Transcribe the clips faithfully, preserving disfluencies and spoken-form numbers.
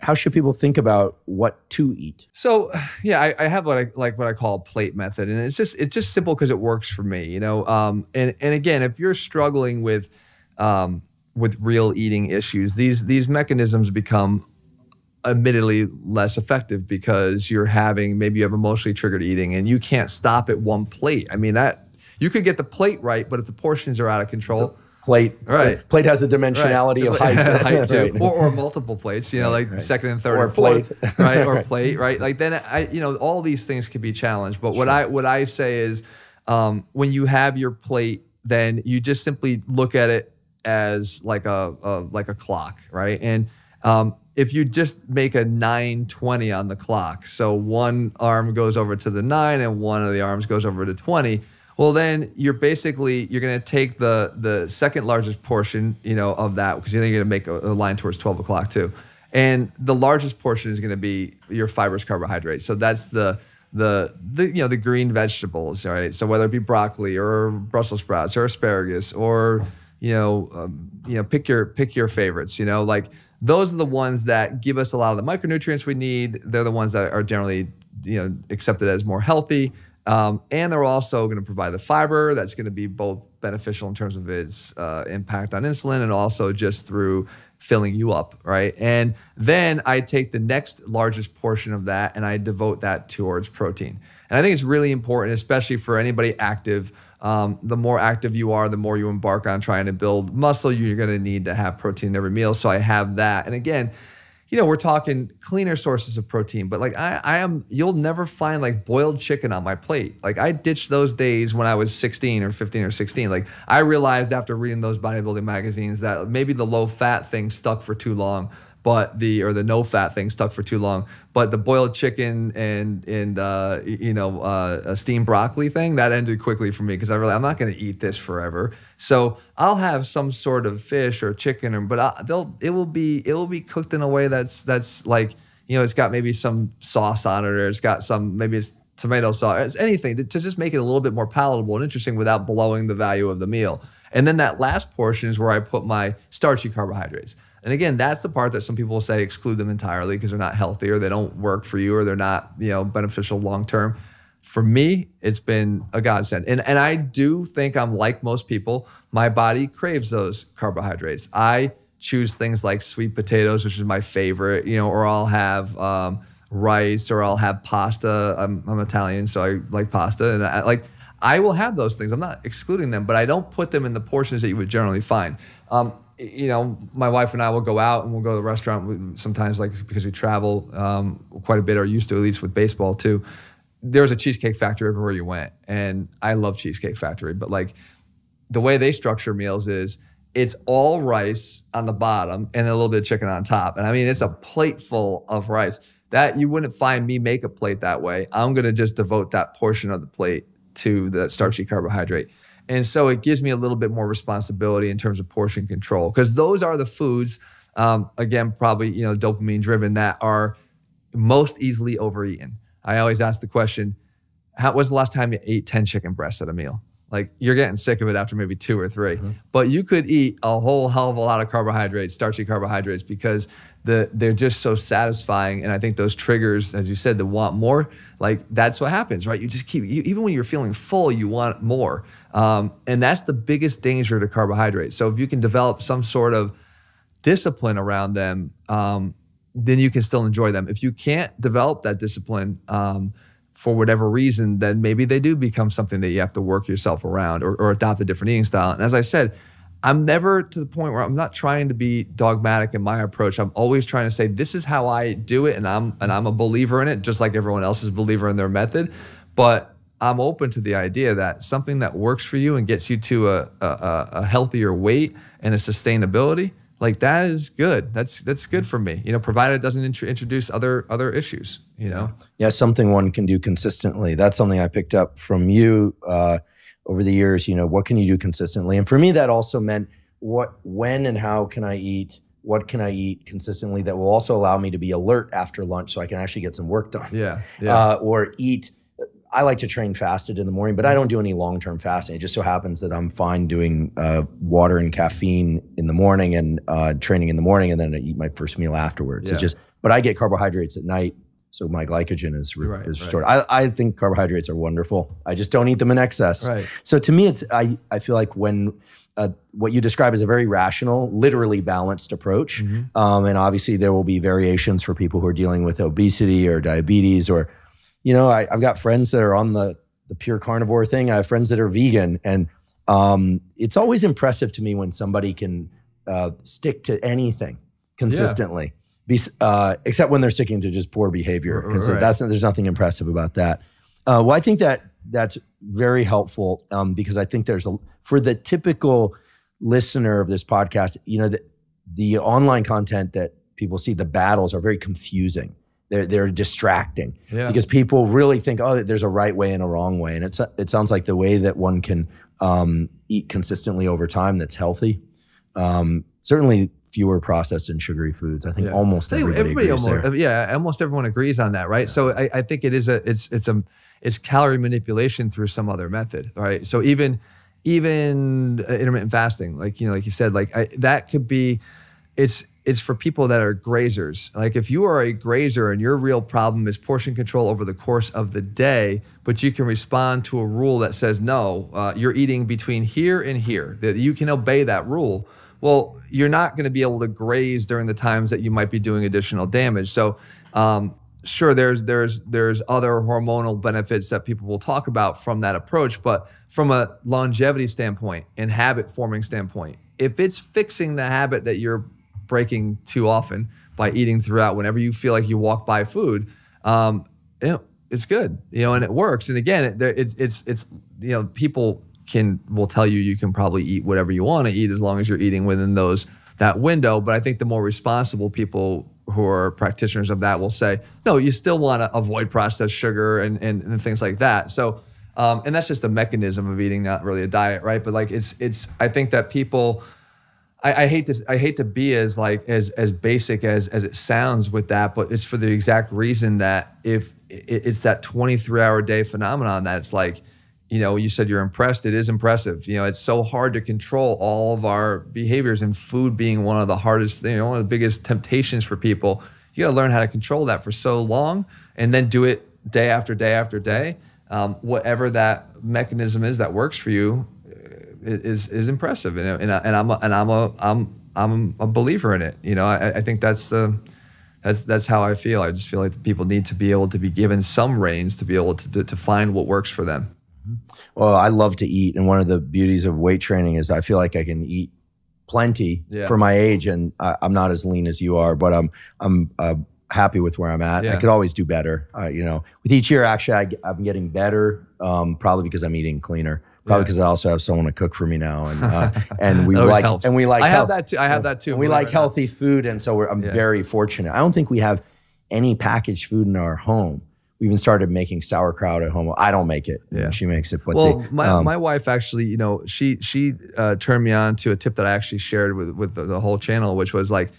how should people think about what to eat? So yeah, I, I have what I like what I call a plate method, and it's just it's just simple because it works for me, you know. Um, and and again, if you're struggling with um, with real eating issues, these these mechanisms become admittedly less effective because you're having maybe you have emotionally triggered eating, and you can't stop at one plate. I mean that you could get the plate right, but if the portions are out of control. Plate, right? Plate has a dimensionality right. of height, height too, right. or, or multiple plates. You know, like right. second and third, or and fourth, plate, right? Or plate, right? Like then, I, you know, all these things can be challenged. But sure. what I what I say is, um, when you have your plate, then you just simply look at it as like a, a like a clock, right? And um, if you just make a nine twenty on the clock, so one arm goes over to the nine and one of the arms goes over to twenty. Well, then you're basically, you're going to take the the second largest portion, you know, of that, because you're going to make a, a line towards twelve o'clock too. And the largest portion is going to be your fibrous carbohydrates. So that's the, the, the, you know, the green vegetables, right? So whether it be broccoli or Brussels sprouts or asparagus or, you know, um, you know, pick your, pick your favorites, you know, like those are the ones that give us a lot of the micronutrients we need. They're the ones that are generally, you know, accepted as more healthy. Um, and they're also going to provide the fiber that's going to be both beneficial in terms of its uh, impact on insulin and also just through filling you up, right? And then I take the next largest portion of that and I devote that towards protein. And I think it's really important, especially for anybody active. Um, the more active you are, the more you embark on trying to build muscle, you're going to need to have protein in every meal. So I have that. And again, you know, we're talking cleaner sources of protein, but like I, I am, you'll never find like boiled chicken on my plate. Like I ditched those days when I was sixteen or fifteen or sixteen. Like I realized after reading those bodybuilding magazines that maybe the low fat thing stuck for too long, but the, or the no fat thing stuck for too long, but the boiled chicken and, and uh, you know, uh, a steamed broccoli thing, that ended quickly for me because I really, I'm not going to eat this forever. So I'll have some sort of fish or chicken, or, but I, they'll it will be it will be cooked in a way that's that's like, you know, it's got maybe some sauce on it, or it's got some, maybe it's tomato sauce, it's anything to, to just make it a little bit more palatable and interesting without blowing the value of the meal. And then that last portion is where I put my starchy carbohydrates. And again, that's the part that some people will say exclude them entirely because they're not healthy or they don't work for you or they're not, you know, beneficial long term. For me, it's been a godsend. And, and I do think I'm like most people. My body craves those carbohydrates. I choose things like sweet potatoes, which is my favorite, you know, or I'll have um, rice, or I'll have pasta. I'm, I'm Italian, so I like pasta. And I like, I will have those things. I'm not excluding them, but I don't put them in the portions that you would generally find. Um, you know, my wife and I will go out and we'll go to the restaurant sometimes, like because we travel um, quite a bit, or used to, at least with baseball too. There's a Cheesecake Factory everywhere you went. And I love Cheesecake Factory, but like the way they structure meals is it's all rice on the bottom and a little bit of chicken on top. And I mean, it's a plate full of rice. That you wouldn't find me make a plate that way. I'm going to just devote that portion of the plate to the starchy carbohydrate. And so it gives me a little bit more responsibility in terms of portion control, because those are the foods, um, again, probably, you know, dopamine driven, that are most easily overeaten. I always ask the question, how, when's the last time you ate ten chicken breasts at a meal? Like, you're getting sick of it after maybe two or three. Mm-hmm. But you could eat a whole hell of a lot of carbohydrates, starchy carbohydrates, because the they're just so satisfying. And I think those triggers, as you said, to want more, like that's what happens, right? You just keep, you, even when you're feeling full, you want more. Um, and that's the biggest danger to carbohydrates. So if you can develop some sort of discipline around them, um, then you can still enjoy them. If you can't develop that discipline um, for whatever reason, then maybe they do become something that you have to work yourself around, or, or adopt a different eating style. And as I said, I'm never to the point where I'm not trying to be dogmatic in my approach. I'm always trying to say, this is how I do it, and I'm and I'm a believer in it, just like everyone else is a believer in their method. But I'm open to the idea that something that works for you and gets you to a, a, a healthier weight and a sustainability, like that is good. That's that's good for me, you know, provided it doesn't int- introduce other other issues, you know. Yeah, something one can do consistently. That's something I picked up from you uh, over the years. You know, what can you do consistently? And for me, that also meant what, when, and how can I eat? What can I eat consistently that will also allow me to be alert after lunch, so I can actually get some work done. Yeah, yeah. Uh, or eat. I like to train fasted in the morning, but I don't do any long-term fasting. It just so happens that I'm fine doing uh, water and caffeine in the morning and uh, training in the morning, and then I eat my first meal afterwards. Yeah. It's just but I get carbohydrates at night. So my glycogen is, re- right, is restored. right. I, I think carbohydrates are wonderful. I just don't eat them in excess. Right. So to me, it's I, I feel like when uh, what you describe is a very rational, literally balanced approach. Mm-hmm. Um, and obviously there will be variations for people who are dealing with obesity or diabetes or, you know, I, I've got friends that are on the, the pure carnivore thing. I have friends that are vegan. And um, it's always impressive to me when somebody can uh, stick to anything consistently. Yeah. Be, uh, except when they're sticking to just poor behavior. Because right. that's there's nothing impressive about that. Uh, well, I think that that's very helpful um, because I think there's a for the typical listener of this podcast, you know, the, the online content that people see, the battles are very confusing. They're they're distracting yeah. because people really think, oh, there's a right way and a wrong way, and it's it sounds like the way that one can um, eat consistently over time that's healthy. Um, certainly. Fewer processed and sugary foods. I think yeah. almost everybody, everybody agrees almost, there. Yeah, almost everyone agrees on that, right? Yeah. So I, I think it is a it's it's a it's calorie manipulation through some other method, right? So even even intermittent fasting, like you know, like you said, like I, that could be it's it's for people that are grazers. Like if you are a grazer and your real problem is portion control over the course of the day, but you can respond to a rule that says no, uh, you're eating between here and here, that you can obey that rule. Well, you're not going to be able to graze during the times that you might be doing additional damage. So, um, sure, there's there's there's other hormonal benefits that people will talk about from that approach, but from a longevity standpoint and habit forming standpoint, if it's fixing the habit that you're breaking too often by eating throughout whenever you feel like you walk by food, um, you know, it's good, you know, and it works. And again, it, it's it's it's you know, people. can will tell you you can probably eat whatever you want to eat as long as you're eating within those that window. But I think the more responsible people who are practitioners of that will say, no, you still want to avoid processed sugar and, and, and things like that. So, um, and that's just a mechanism of eating, not really a diet, right? But like it's it's I think that people, I, I hate to I hate to be as like as as basic as as it sounds with that, but it's for the exact reason that if it, it's that twenty-three hour day phenomenon that it's like. You know, you said you're impressed. It is impressive. You know, it's so hard to control all of our behaviors, and food being one of the hardest, you know, one of the biggest temptations for people. You got to learn how to control that for so long, and then do it day after day after day. Um, whatever that mechanism is that works for you is is impressive, and and, I, and I'm a, and I'm a I'm I'm a believer in it. You know, I, I think that's the that's that's how I feel. I just feel like people need to be able to be given some reins to be able to to, to find what works for them. Well, I love to eat, and one of the beauties of weight training is I feel like I can eat plenty yeah. for my age, and I, I'm not as lean as you are, but I'm I'm uh, happy with where I'm at. Yeah. I could always do better. Uh, you know, with each year, actually, I, I'm getting better. Um, probably because I'm eating cleaner. Probably because yeah. I also have someone to cook for me now, and uh, and we like helps. and we like. I health, have that too. I have that too. And we like healthy not. food, and so we're, I'm yeah. very fortunate. I don't think we have any packaged food in our home. We even started making sauerkraut at home. I don't make it. Yeah. She makes it. But well, they, my, um, my wife actually, you know, she she uh, turned me on to a tip that I actually shared with with the, the whole channel, which was like,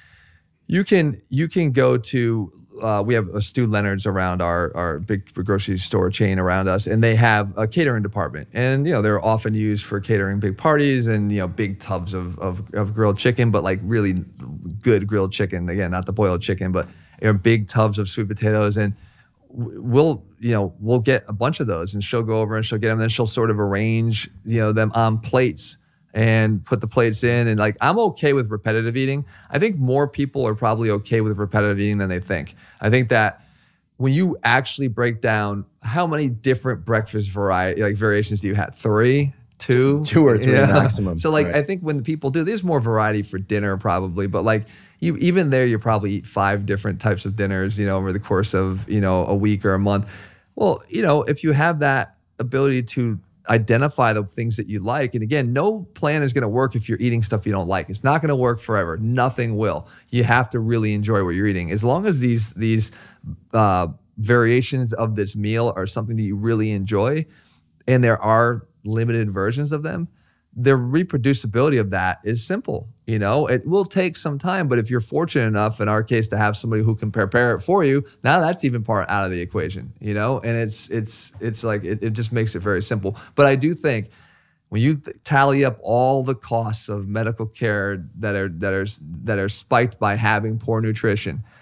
you can you can go to uh, we have a Stu Leonard's around our our big grocery store chain around us, and they have a catering department, and you know they're often used for catering big parties and you know big tubs of of, of grilled chicken, but like really good grilled chicken. Again, not the boiled chicken, but you know, big tubs of sweet potatoes and. We'll, you know, we'll get a bunch of those, and she'll go over and she'll get them. And then she'll sort of arrange, you know, them on plates and put the plates in. And like, I'm okay with repetitive eating. I think more people are probably okay with repetitive eating than they think. I think that when you actually break down how many different breakfast variety, like variations do you have? Three, two, two or three yeah. maximum. So like, right. I think when people do, there's more variety for dinner probably, but like. You even there, you probably eat five different types of dinners, you know, over the course of, you know, a week or a month. Well, you know, if you have that ability to identify the things that you like, and again, no plan is going to work if you're eating stuff you don't like. It's not going to work forever. Nothing will. You have to really enjoy what you're eating. As long as these these uh, variations of this meal are something that you really enjoy, and there are limited versions of them, the reproducibility of that is simple. You know, it will take some time, but if you're fortunate enough, in our case, to have somebody who can prepare it for you, now that's even part out of the equation, you know? And it's it's it's like, it, it just makes it very simple. But I do think when you th- tally up all the costs of medical care that are that are that are spiked by having poor nutrition,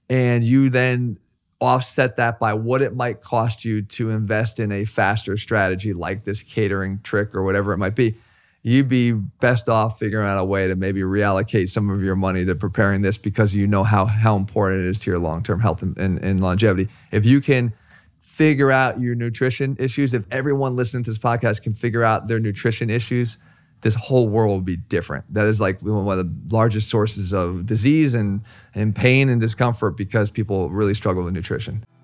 and you then offset that by what it might cost you to invest in a faster strategy like this catering trick or whatever it might be, you'd be best off figuring out a way to maybe reallocate some of your money to preparing this, because you know how, how important it is to your long-term health and, and, and longevity. If you can figure out your nutrition issues, if everyone listening to this podcast can figure out their nutrition issues, this whole world will be different. That is like one of the largest sources of disease and, and pain and discomfort, because people really struggle with nutrition.